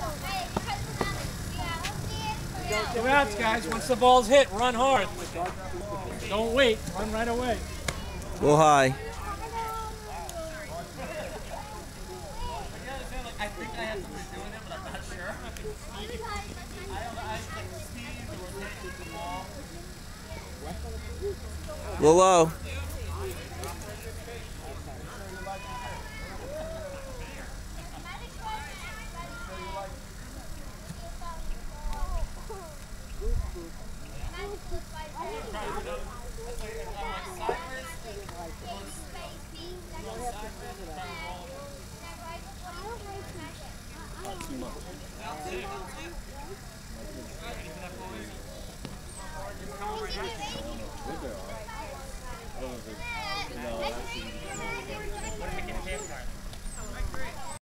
Two outs, guys. Once the ball's hit, run hard. Don't wait. Run right away. Go high. I think I have something doing it, but I'm not sure. Go low. Too much.